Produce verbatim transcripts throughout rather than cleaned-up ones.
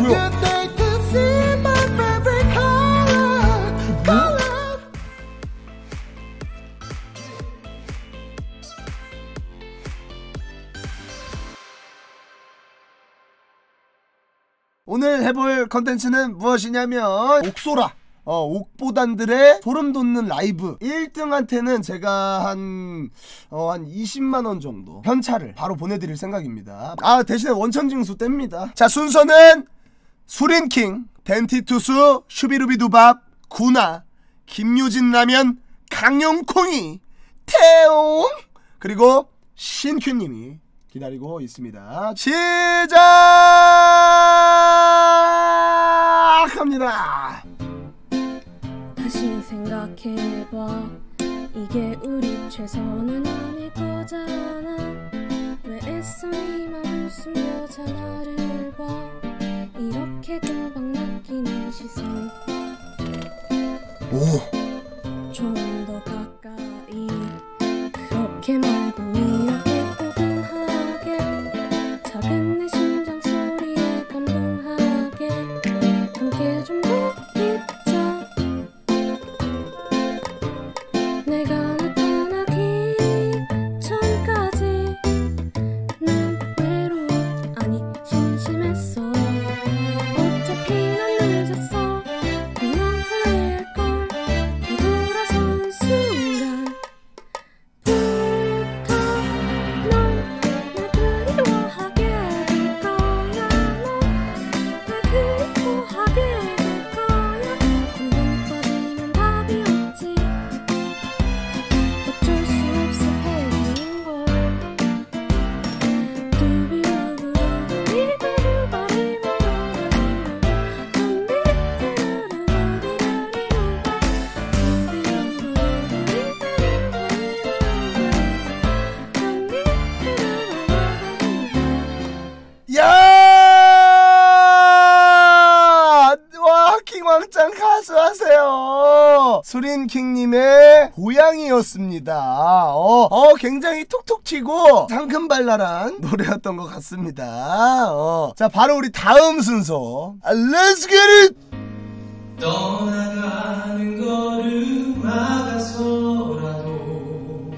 뭐야? 오늘 해볼 컨텐츠는 무엇이냐면 옥소라 어, 옥보단들의 소름돋는 라이브 일 등한테는 제가 한, 어, 한 이십만원 정도 현찰을 바로 보내드릴 생각입니다. 아, 대신에 원천징수 뗍니다. 자, 순서는 수린킹, 덴티투수, 슈비루비두밥, 구나, 김유진 라면, 강용콩이, 태용, 그리고 신큐님이 기다리고 있습니다. 시작합니다. 다시 생각해봐. 이게 우리 최선은 아닐 거잖아. 왜 애써 네 맘을 숨겨 전화를 봐. 이렇게 금방 낚이는 시선. 오. 좀 더 가까이. 그렇게 말고 이렇게 포근하게. 작은 내 심장 소리에 감동하게. 함께 좀 더 있자. 내가 나타나기 전까지 난 외로워. 아니 심심했어. 어차피 난 늦었어. 분명 후회할걸. 뒤돌아선 순간 부터 넌 날 그리워하게 될 거야. 넌 날 그리워하게 될 거야. 한번 빠지면 답이 없지. 어쩔 수 없어 헤매는걸. 야! 와, 킹왕짱 가수 하세요. 수린킹님의 고향이었습니다. 어, 어, 굉장히 톡톡 튀고 상큼발랄한 노래였던 것 같습니다. 어. 자, 바로 우리 다음 순서. 아, Let's get it! 떠나가는 거를 막아서라도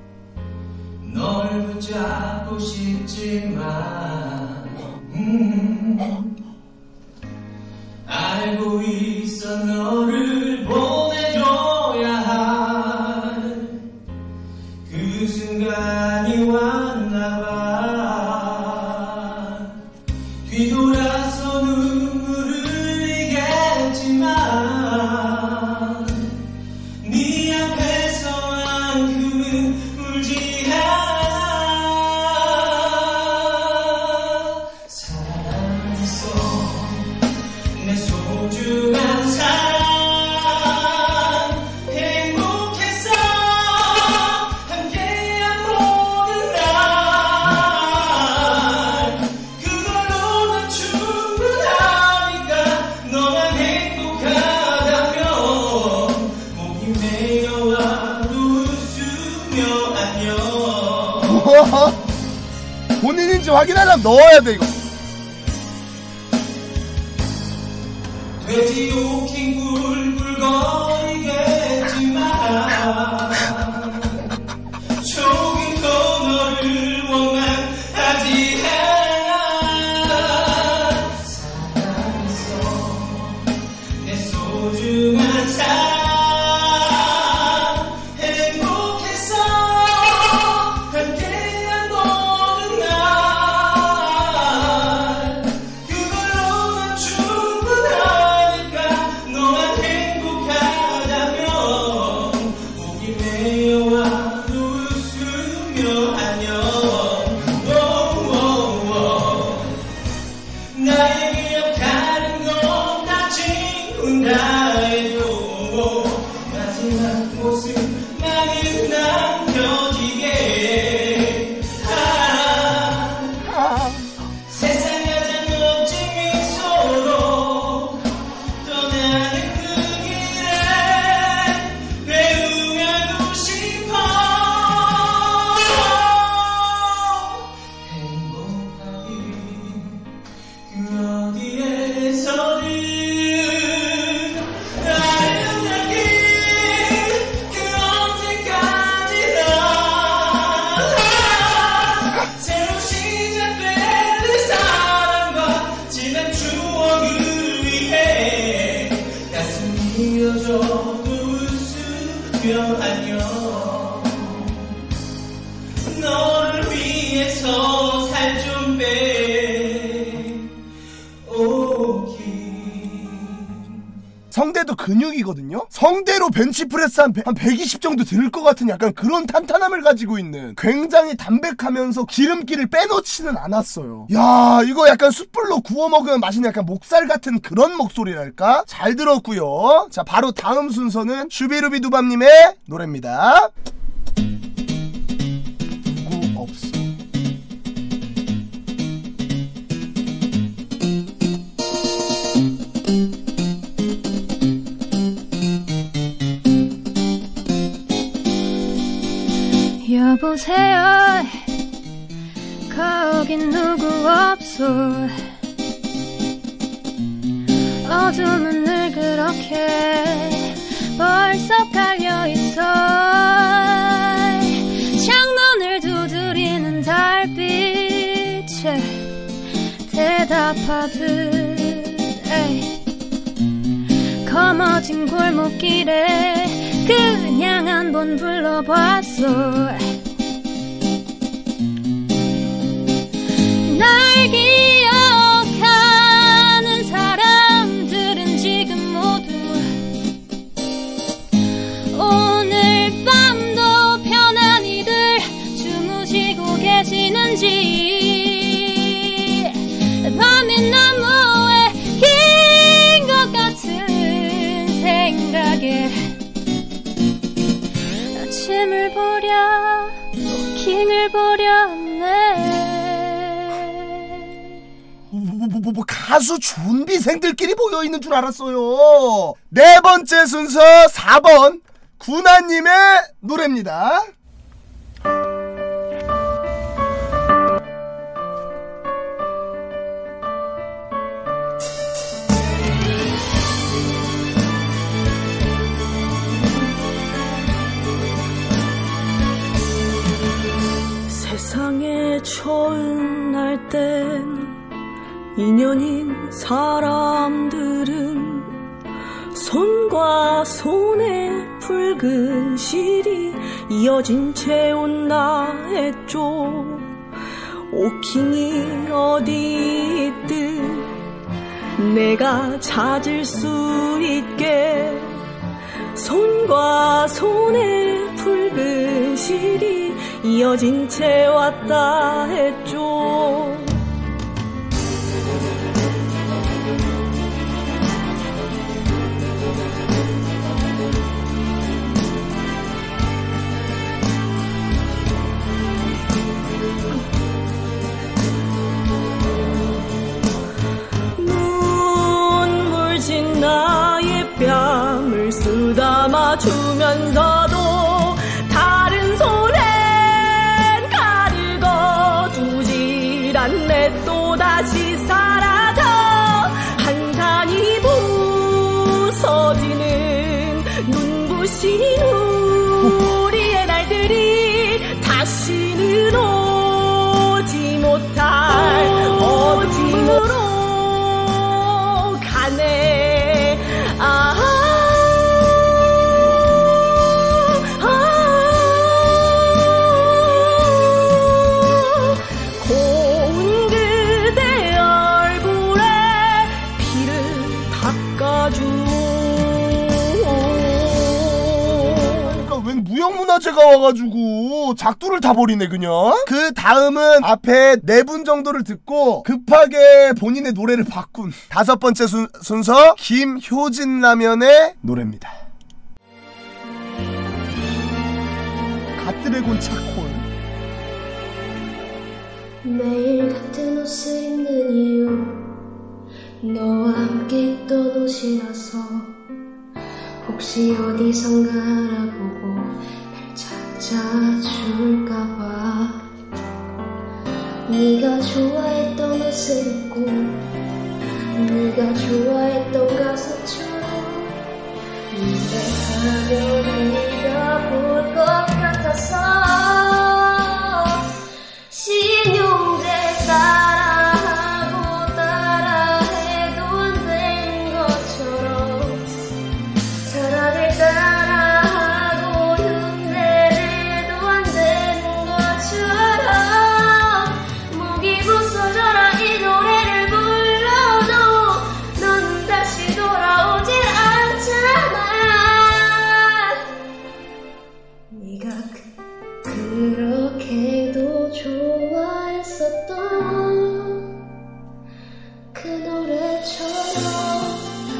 널 붙잡고 싶지만 음, 알고 있어 너를 보내줘야 할 그 순간이 왔나봐. 뒤돌아서 눈물을 흘리겠지만 네 앞에서만큼은 울지 않아. 사랑했어 내 소중한 사랑. 행복했어 함께한 모든 날. 그걸로 난 충분하니까. 너만 행복하다면 목이 메어와도 웃으며 안녕. 본인인지 확인하려면 넣어야 돼, 이거. 돼지 오킹 굴굴 거리겠지만 조금 더 너를 원망하지 않아. 사랑했어 내 소중한 사랑. 행복했어 함께한 모든 날. 그걸로 난 충분하니까. 너만 행복하다면 목이 메어와도 웃으며 안녕. 오오오. 나의 기억하는 건 다 친구다 해도 마지막 모습만은 남겨지게. 아, 세상 가장 멋진 미소로 떠나는 그 길에 배우며도 싶어. 너를 위해서 살 좀 빼오기. 성대도 근육이거든요. 성대로 벤치프레스 한, 한 백이십 정도 들 것 같은 약간 그런 탄탄함을 가지고 있는, 굉장히 담백하면서 기름기를 빼놓지는 않았어요. 야, 이거 약간 숯불로 구워 먹으면 맛있는 약간 목살 같은 그런 목소리랄까? 잘 들었고요. 자, 바로 다음 순서는 슈비루비두밤님의 노래입니다. 누구 없어. 여보세요, 거긴 누구 없어. 어둠은 늘 그렇게 벌써 깔려있어. 창문을 두드리는 달빛에 대답하듯 에이. 검어진 골목길에 그냥 한번 불러봤어. 날 기억하는 사람들은 지금 모두 오늘 밤도 편안히들 주무시고 계시는지. 밤이 나무에 긴 것 같은 생각에 아침을 보랴 킹을 보렴네. 뭐, 뭐, 뭐, 뭐 가수 준비생들끼리 모여있는 줄 알았어요. 네 번째 순서 사 번 구나님의 노래입니다. 세상에 처음 날 땐 인연인 사람들은 손과 손에 붉은 실이 이어진 채 온다 했죠. 오킹이 어디 있든 내가 찾을 수 있게 손과 손에 붉은 실이 이어진 채 왔다 했죠. 눈물 진 나의 뺨을 쓰다마 주면서도 다른 손엔 가르고 두질 않네. 또다시 사라져 한산이 부서지는 눈부신 우리의 날들이 다시는 오지 못할 어둠으로 가네. 아, 아, 고운 그대 얼굴에 피를 닦아줘. 그러니까 웬 무형문화재가 와가지고 작두를 다 버리네 그냥. 그 다음은 앞에 네 분 정도를 듣고 급하게 본인의 노래를 바꾼 다섯 번째 순, 순서 김효진 라면의 노래입니다. 갓드래곤 차콜. 매일 같은 옷을 입는 이유 너와 함께 입던 옷이라서 혹시 어디선가 알아보고 날 찾아줄까봐 네가 좋아했던 옷을 입고 네가 좋아했던 가사처럼 노래하면 네가 볼 것 같아서 신용제 따라하고 따라해도 안 되는 것처럼 사랑을 따라하고 흉내내도 안 되는 것처럼 좋아했었던 그 노래처럼.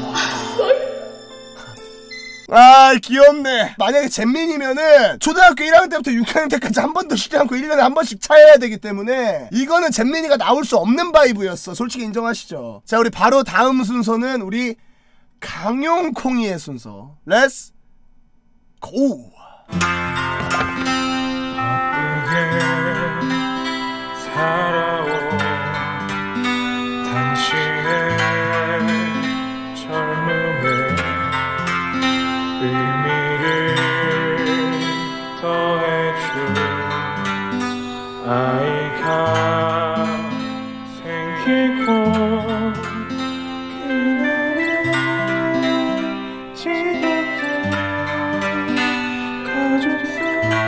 아 귀엽네. 만약에 잼민이면은 초등학교 일 학년 때부터 육 학년 때까지 한 번도 쉬지 않고 일 년에 한 번씩 차야 되기 때문에 이거는 잼민이가 나올 수 없는 바이브였어. 솔직히 인정하시죠? 자, 우리 바로 다음 순서는 우리 강용콩이의 순서. 렛츠 고! 살아온 당신의 젊음에 의미를 더해줄 아이가 생기고 그날의 지독한 가족사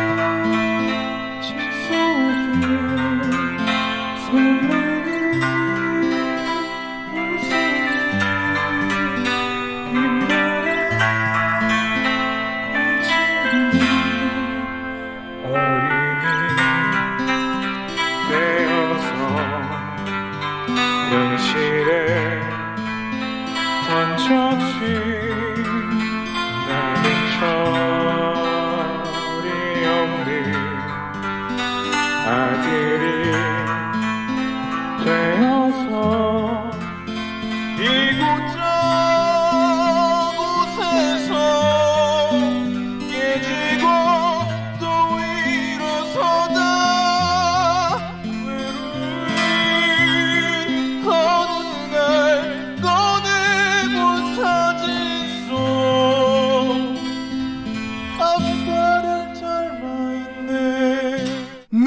현실에 던져진 나는 철이 없는 아들이 되어서 이곳저곳에서 깨지고 또 일어서다 외로운 어느 날 꺼내본 사진 속 아빠는 닮아있네. 네,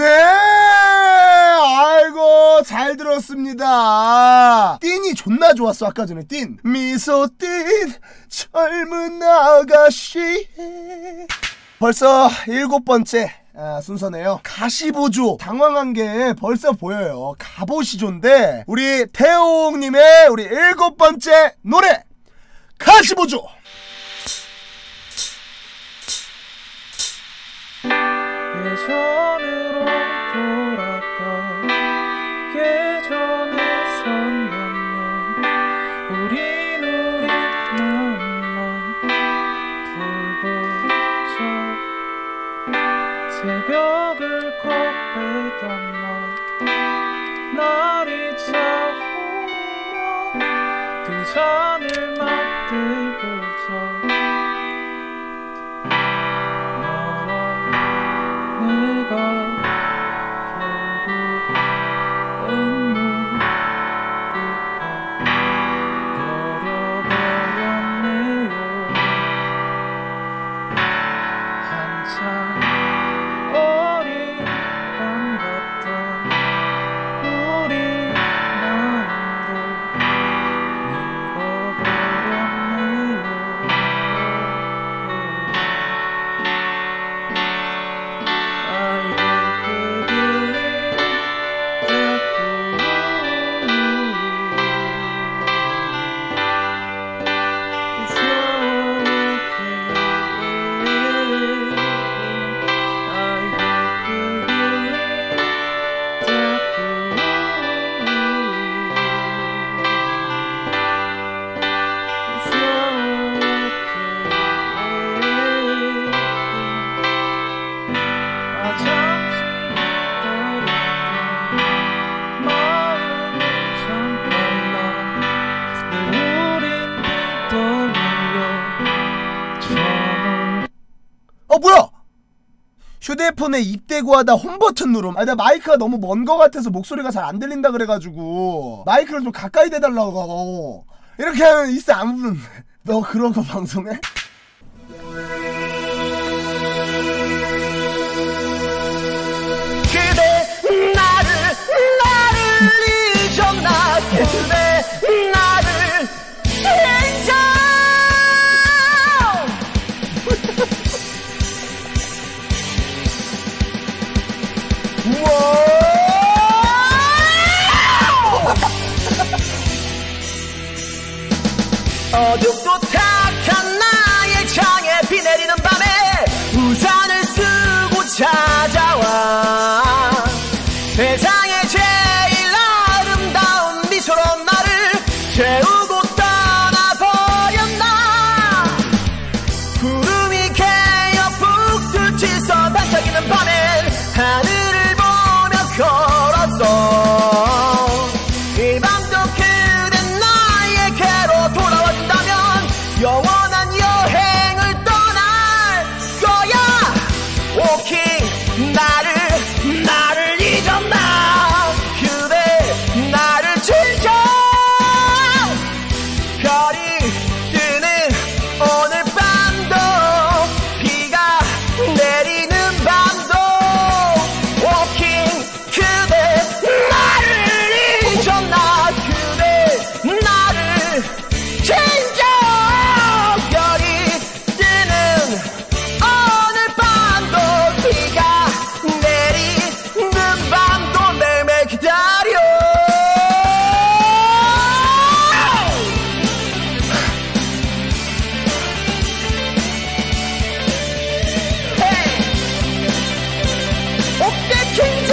아이고 잘 들었습니다. 띵이 존나 좋았어. 아까 전에 띵 미소 띈 젊은 아가씨. 벌써 일곱 번째 아, 순서네요. 가시보조. 당황한 게 벌써 보여요. 가보시조인데 우리 태용님의 우리 일곱 번째 노래 가시보조. 예전으로 돌아가 예전에 산다면 우린 우리 마음만 불보자 새벽을 걷배담아 날이 차오르면 두 잔을 맞대보자 내가 결국엔 누굴까 버려버렸네요. 한참 어린 밤 같던 우리 마음도 늙어버렸네요. 어 뭐야? 휴대폰에 입 대고 하다 홈버튼 누름. 아니 나 마이크가 너무 먼 거 같아서 목소리가 잘 안 들린다 그래가지고 마이크를 좀 가까이 대달라고 하고 이렇게 하면 있어 안 부르는데. 너 그런 거 방송해? 그대 나를 나를 잊었나 그대 나를 잊어 어둡고 탁한 나의 창에 비 내리는 밤에 우산을 쓰고 찾아와 세상에 제일 아름다운 미소로 나를 채우고 떠나버렸나. 구름이 개어 북두치서 반짝이는 밤엔 하늘을 보며 걸었어. 이 밤도 그댄 나에게로 돌아와준다면 영원한 여행을 떠날 거야. 오킹 나를 나를 잊었나. 그대 나를 진짜. 별이 뜨는 오늘 밤도 비가 내리는 밤도 워킹 그대 나를 잊었나. 그대 나를 진짜. 별이 뜨는 오늘 밤도 비가 내리는 밤도 매일매일 기다려. 어깨 킹진.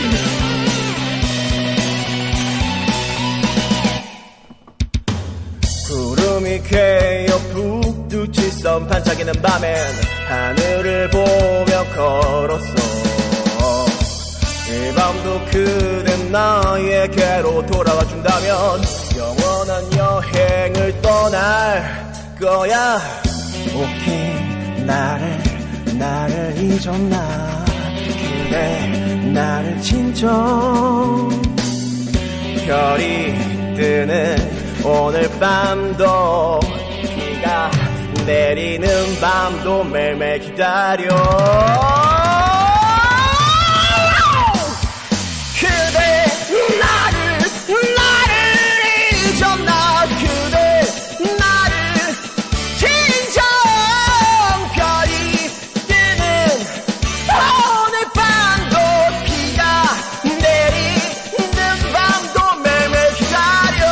구름이 괴여 북두치선 반짝이는 밤엔 하늘을 보며 걸었어. 이 밤도 그댄 나에게로 돌아와준다면 영원한 여행을 떠날 거야. 오케이 나를 나를 잊었나. 그대 나를 진정. 별이 뜨는 오늘 밤도 비가 내리는 밤도 매일매일 기다려. 그대 나를 나를 잊었나. 그대 나를 진정. 별이 뜨는 오늘 밤도 비가 내리는 밤도 매일매일 기다려.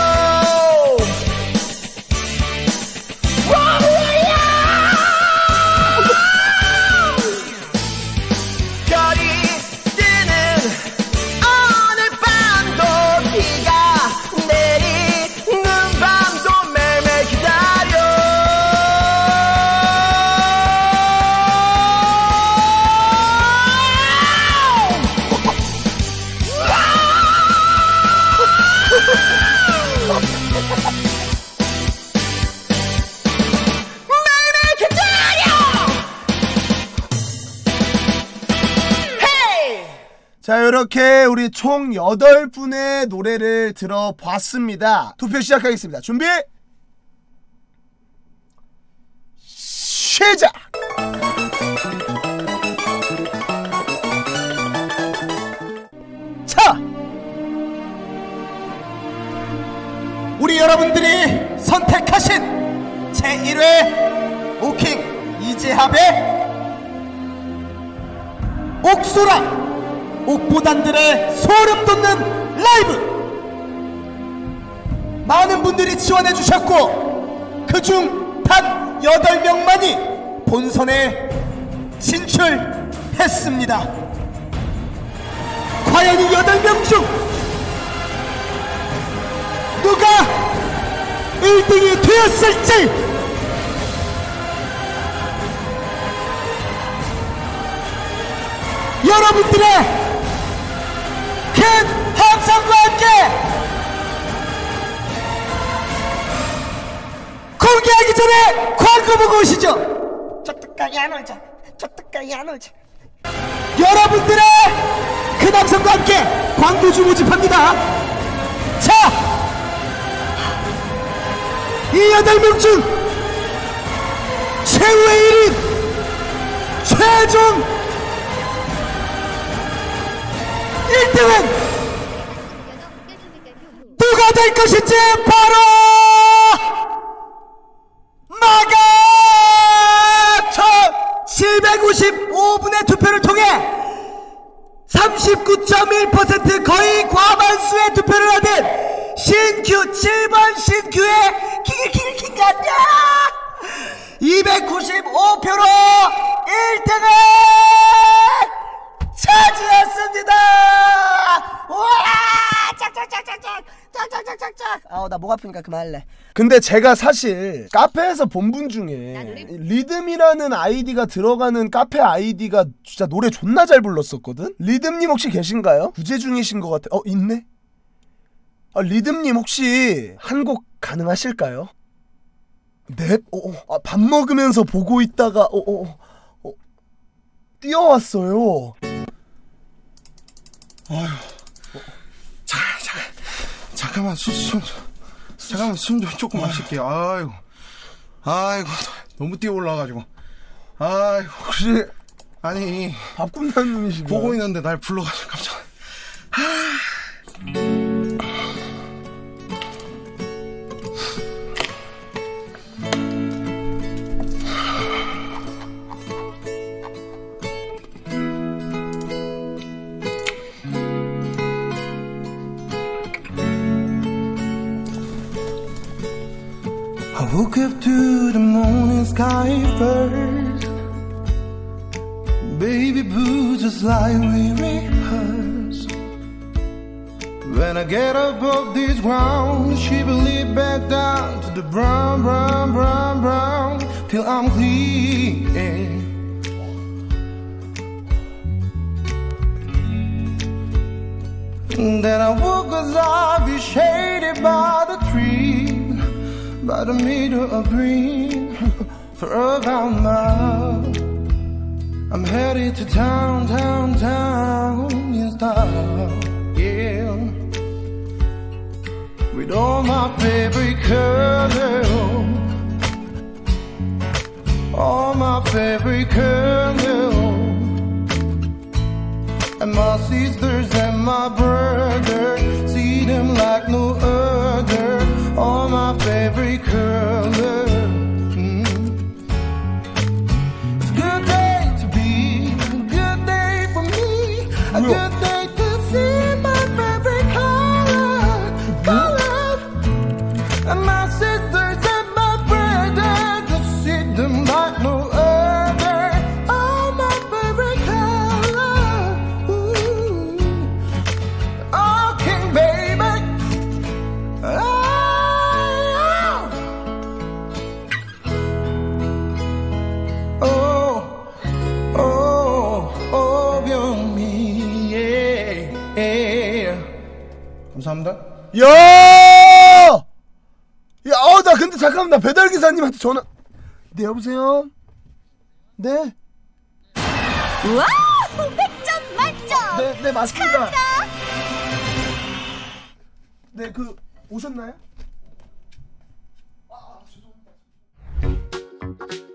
별이 뜨는 오늘 밤도 비가 내리는 밤도 매일매일 기다려. 매일매일 기다려. 헤이. 자, 이렇게 우리 총 여덟 분의 노래를 들어봤습니다. 투표 시작하겠습니다. 준비 시작. 자, 우리 여러분들이 선택하신 제일 회 오킹 이재합의 옥소라 옥보단들의 소름 돋는 라이브, 많은 분들이 지원해 주셨고 그중 단 여덟 명만이 본선에 진출했습니다. 과연 이 여덟 명 중 누가 일 등이 되었을지. 여러분들의 큰 함성과 함께 공개하기 전에 광고 보고 오시죠. 저떡하게 안 울자. 저떡하게 안 울자. 여러분들의 큰 함성과 함께 광고주 모집합니다. 자, 이 여덟 명 중 최후의 일 인 최종 일 등은 누가 될 것인지 바로 마가 칠백오십오 분의 투표를 통해 삼십구 점 일 퍼센트 거의 과반수의 투표를 얻은 신규 칠 번 신규의 킹킹킹킹가냐 이백구십오 표로 일 등을 차지했습니다. 아, 나 목 아프니까 그만할래. 근데 제가 사실 카페에서 본 분 중에 리듬이라는 아이디가 들어가는 카페 아이디가 진짜 노래 존나 잘 불렀었거든? 리듬님 혹시 계신가요? 부재 중이신 것 같아. 어, 있네? 아, 리듬님 혹시 한 곡 가능하실까요? 넵? 어, 어. 아, 밥 먹으면서 보고 있다가 어, 어, 어. 뛰어왔어요. 아휴. 잠깐, 잠깐. 잠깐만, 숨, 숨. 잠깐만, 숨 좀 조금 마실게요. 아이고. 아이고. 너무 뛰어 올라가지고. 아이고. 혹시 아니. 밥꿈나님이시죠? 보고 있는데 날 불러가지고 깜짝. I woke up to the morning sky first. Baby blue just like we rehearsed. When I get up off this ground, she will lead back down to the brown, brown, brown, brown till I'm clean. Then I woke cause I'll be shaded by the tree, by the middle of green for around mile. I'm headed to town, town, town in style, yeah. With all my favorite colors, all my favorite colors, and my sisters and my brothers, see them like no other. All my favorite colors. Mm. It's a good day to be, a good day for me, a good day to see my favorite color, color. And my sisters and my brothers, to see them like no other. All my favorite color. Ooh. Oh, King baby. Oh. 감사합니다. 야! 야, 어, 나 근데 잠깐만, 나 배달기사님한테 전화. 네, 여보세요? 네? 와우! 백 점 만점! 네, 네, 맞습니다. 네, 그, 오셨나요? 아, 아 죄송합니다.